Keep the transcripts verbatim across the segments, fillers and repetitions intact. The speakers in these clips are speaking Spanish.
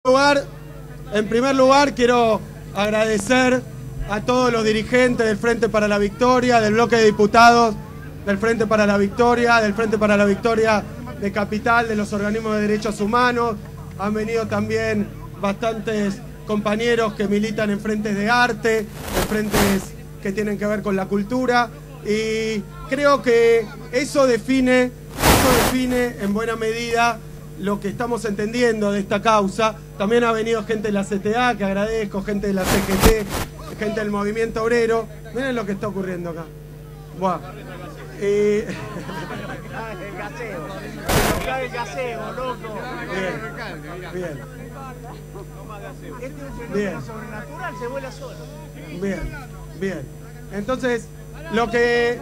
Lugar, en primer lugar, quiero agradecer a todos los dirigentes del Frente para la Victoria, del bloque de diputados del Frente para la Victoria, del Frente para la Victoria de Capital, de los organismos de derechos humanos. Han venido también bastantes compañeros que militan en frentes de arte, en frentes que tienen que ver con la cultura, y creo que eso define, eso define en buena medida lo que estamos entendiendo de esta causa. También ha venido gente de la C T A, que agradezco, gente de la C G T, gente del movimiento obrero. Miren lo que está ocurriendo acá. Buah. Y... el gaseo. El gaseo, loco. Bien, bien. Este es un fenómeno Bien. sobrenatural, se vuela solo. Bien, bien. Entonces, lo que,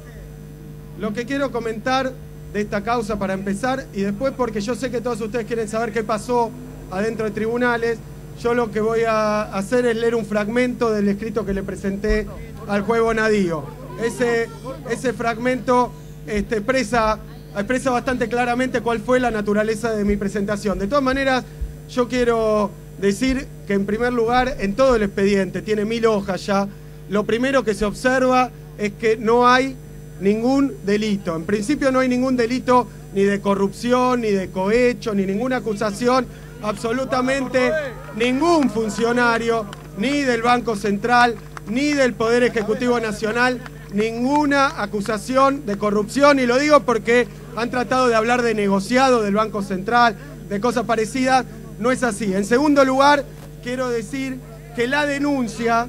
lo que quiero comentar de esta causa para empezar, y después porque yo sé que todos ustedes quieren saber qué pasó adentro de tribunales, yo lo que voy a hacer es leer un fragmento del escrito que le presenté al juez Bonadío. Ese, ese fragmento este, expresa, expresa bastante claramente cuál fue la naturaleza de mi presentación. De todas maneras, yo quiero decir que en primer lugar, en todo el expediente, tiene mil hojas ya, lo primero que se observa es que no hay ningún delito. En principio no hay ningún delito ni de corrupción, ni de cohecho, ni ninguna acusación. Absolutamente ningún funcionario, ni del Banco Central, ni del Poder Ejecutivo Nacional, ninguna acusación de corrupción. Y lo digo porque han tratado de hablar de negociado del Banco Central, de cosas parecidas. No es así. En segundo lugar, quiero decir que la denuncia,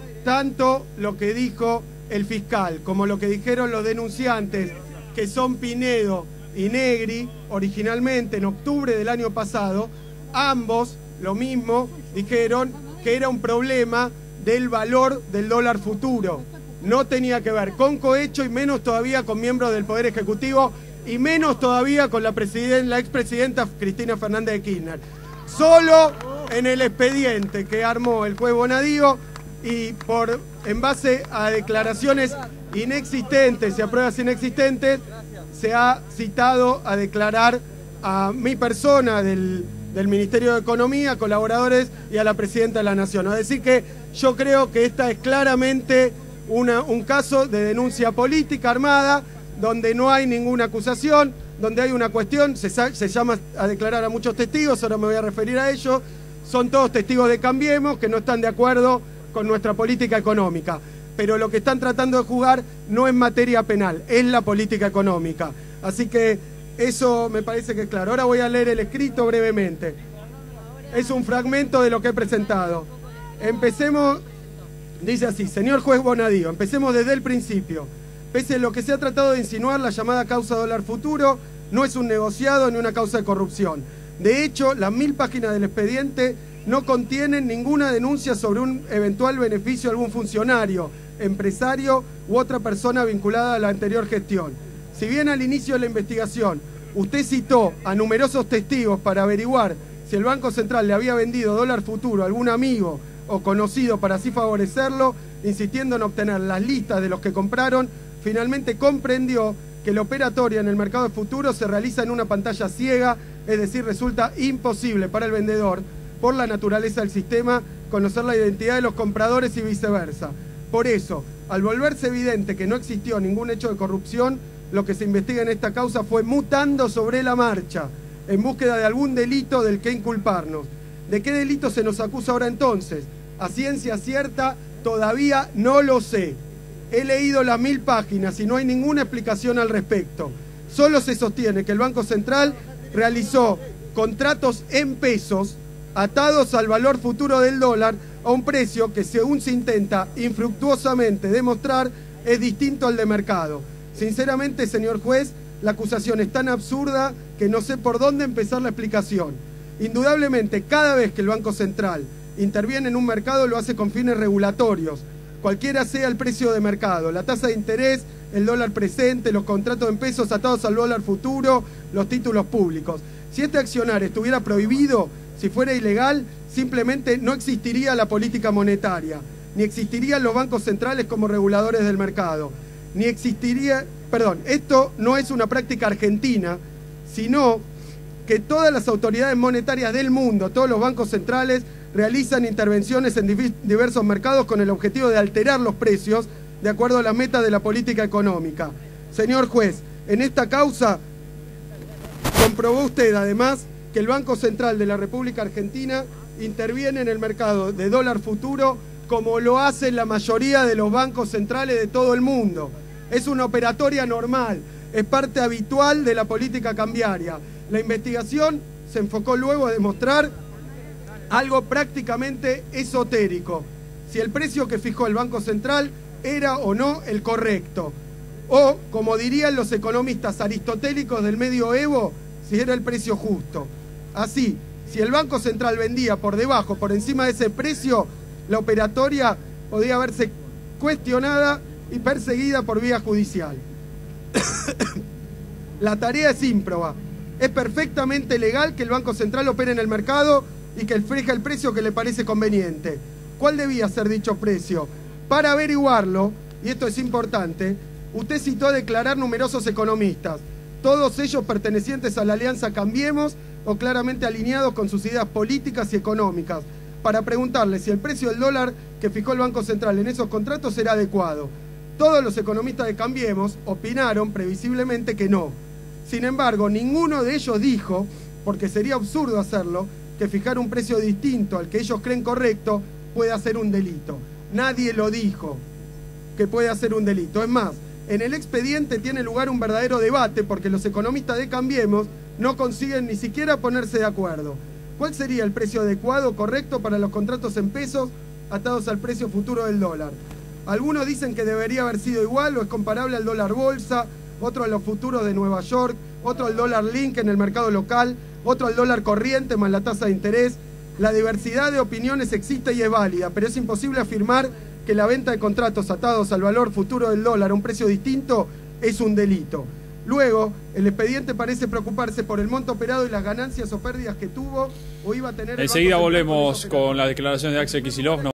tanto lo que dijo el fiscal, como lo que dijeron los denunciantes, que son Pinedo y Negri, originalmente en octubre del año pasado, ambos, lo mismo, dijeron que era un problema del valor del dólar futuro. No tenía que ver con cohecho y menos todavía con miembros del Poder Ejecutivo y menos todavía con la, la expresidenta Cristina Fernández de Kirchner. Solo en el expediente que armó el juez Bonadío y por en base a declaraciones inexistentes y a pruebas inexistentes, se ha citado a declarar a mi persona del, del Ministerio de Economía, colaboradores y a la Presidenta de la Nación. Es decir que yo creo que esta es claramente una, un caso de denuncia política armada, donde no hay ninguna acusación, donde hay una cuestión, se, se llama a declarar a muchos testigos, ahora me voy a referir a ellos, son todos testigos de Cambiemos, que no están de acuerdo con nuestra política económica, pero lo que están tratando de jugar no es materia penal, es la política económica. Así que eso me parece que es claro. Ahora voy a leer el escrito brevemente. Es un fragmento de lo que he presentado. Empecemos, dice así: señor juez Bonadío, empecemos desde el principio. Pese a lo que se ha tratado de insinuar, la llamada causa dólar futuro no es un negociado ni una causa de corrupción. De hecho, las mil páginas del expediente no contienen ninguna denuncia sobre un eventual beneficio a algún funcionario, empresario u otra persona vinculada a la anterior gestión. Si bien al inicio de la investigación usted citó a numerosos testigos para averiguar si el Banco Central le había vendido dólar futuro a algún amigo o conocido para así favorecerlo, insistiendo en obtener las listas de los que compraron, finalmente comprendió que la operatoria en el mercado de futuros se realiza en una pantalla ciega, es decir, resulta imposible para el vendedor, por la naturaleza del sistema, conocer la identidad de los compradores y viceversa. Por eso, al volverse evidente que no existió ningún hecho de corrupción, lo que se investiga en esta causa fue mutando sobre la marcha, en búsqueda de algún delito del que inculparnos. ¿De qué delito se nos acusa ahora entonces? A ciencia cierta, todavía no lo sé. He leído las mil páginas y no hay ninguna explicación al respecto. Solo se sostiene que el Banco Central realizó contratos en pesos atados al valor futuro del dólar a un precio que, según se intenta infructuosamente demostrar, es distinto al de mercado. Sinceramente, señor juez, la acusación es tan absurda que no sé por dónde empezar la explicación. Indudablemente, cada vez que el Banco Central interviene en un mercado lo hace con fines regulatorios, cualquiera sea el precio de mercado, la tasa de interés, el dólar presente, los contratos en pesos atados al dólar futuro, los títulos públicos. Si este accionar estuviera prohibido, si fuera ilegal, simplemente no existiría la política monetaria, ni existirían los bancos centrales como reguladores del mercado, ni existiría... Perdón, esto no es una práctica argentina, sino que todas las autoridades monetarias del mundo, todos los bancos centrales, realizan intervenciones en diversos mercados con el objetivo de alterar los precios de acuerdo a las metas de la política económica. Señor juez, en esta causa comprobó usted además que el Banco Central de la República Argentina interviene en el mercado de dólar futuro como lo hacen la mayoría de los bancos centrales de todo el mundo. Es una operatoria normal, es parte habitual de la política cambiaria. La investigación se enfocó luego a demostrar algo prácticamente esotérico, si el precio que fijó el Banco Central era o no el correcto, o, como dirían los economistas aristotélicos del medioevo, si era el precio justo. Así, si el Banco Central vendía por debajo, por encima de ese precio, la operatoria podía verse cuestionada y perseguida por vía judicial. La tarea es ímproba. Es perfectamente legal que el Banco Central opere en el mercado y que fija el precio que le parece conveniente. ¿Cuál debía ser dicho precio? Para averiguarlo, y esto es importante, usted citó a declarar numerosos economistas, todos ellos pertenecientes a la Alianza Cambiemos o claramente alineados con sus ideas políticas y económicas, para preguntarle si el precio del dólar que fijó el Banco Central en esos contratos era adecuado. Todos los economistas de Cambiemos opinaron previsiblemente que no. Sin embargo, ninguno de ellos dijo, porque sería absurdo hacerlo, que fijar un precio distinto al que ellos creen correcto puede ser un delito. Nadie lo dijo que puede ser un delito. Es más, en el expediente tiene lugar un verdadero debate porque los economistas de Cambiemos no consiguen ni siquiera ponerse de acuerdo. ¿Cuál sería el precio adecuado, correcto para los contratos en pesos atados al precio futuro del dólar? Algunos dicen que debería haber sido igual o es comparable al dólar bolsa, otro a los futuros de Nueva York, otro al dólar link en el mercado local, otro al dólar corriente más la tasa de interés. La diversidad de opiniones existe y es válida, pero es imposible afirmar que la venta de contratos atados al valor futuro del dólar a un precio distinto es un delito. Luego, el expediente parece preocuparse por el monto operado y las ganancias o pérdidas que tuvo o iba a tener... Enseguida volvemos con las declaraciones de Axel Kicillof.